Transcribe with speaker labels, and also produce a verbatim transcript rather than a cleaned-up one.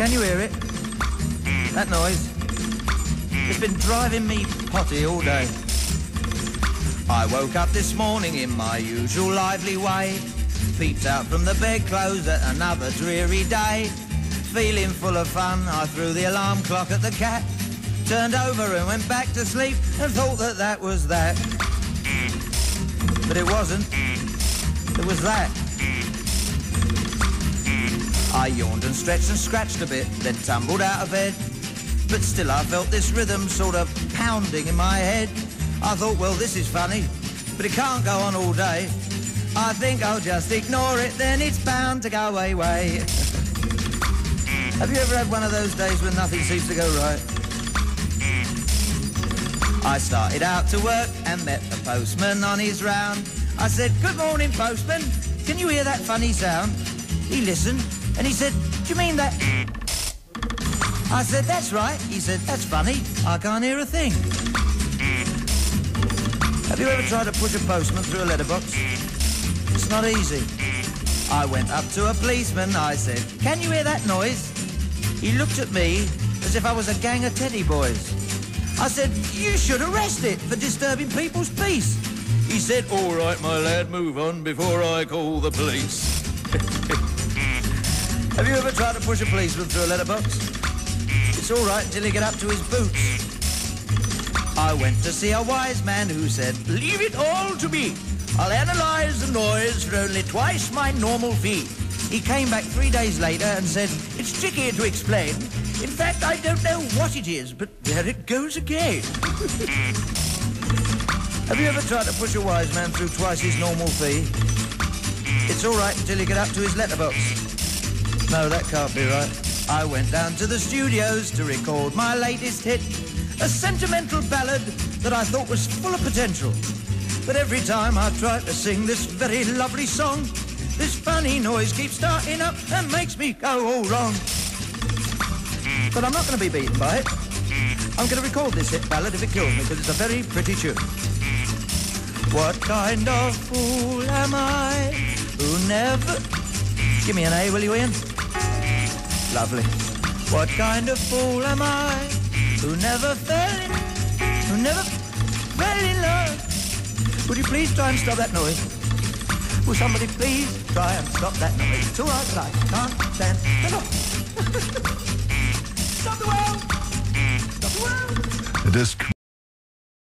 Speaker 1: Can you hear it? That noise? It's been driving me potty all day. I woke up this morning in my usual lively way, peeped out from the bedclothes at another dreary day. Feeling full of fun, I threw the alarm clock at the cat, turned over and went back to sleep and thought that that was that. But it wasn't. It was that. I yawned and stretched and scratched a bit, then tumbled out of bed. But still I felt this rhythm sort of pounding in my head. I thought, well, this is funny, but it can't go on all day. I think I'll just ignore it, then it's bound to go away. Have you ever had one of those days when nothing seems to go right? I started out to work and met the postman on his round. I said, good morning, postman. Can you hear that funny sound? He listened and he said, do you mean that? I said, that's right. He said, that's funny. I can't hear a thing. Have you ever tried to push a postman through a letterbox? It's not easy. I went up to a policeman. I said, can you hear that noise? He looked at me as if I was a gang of teddy boys. I said, you should arrest it for disturbing people's peace. He said, all right, my lad, move on before I call the police. Have you ever tried to push a policeman through a letterbox? It's all right until you get up to his boots. I went to see a wise man who said, leave it all to me. I'll analyse the noise for only twice my normal fee. He came back three days later and said, it's tricky to explain. In fact, I don't know what it is, but there it goes again. Have you ever tried to push a wise man through twice his normal fee? It's all right until you get up to his letterbox. No, that can't be right. I went down to the studios to record my latest hit, a sentimental ballad that I thought was full of potential. But every time I try to sing this very lovely song, this funny noise keeps starting up and makes me go all wrong. But I'm not going to be beaten by it. I'm going to record this hit ballad if it kills me, because it's a very pretty tune. What kind of fool am I who never... Give me an A, will you, Ian? Lovely. What kind of fool am I who never fell in... Who never fell in love? Would you please try and stop that noise? Will somebody please try and stop that noise? It's all right, but I can't stand the noise. Stop the world! Stop the world!
Speaker 2: It is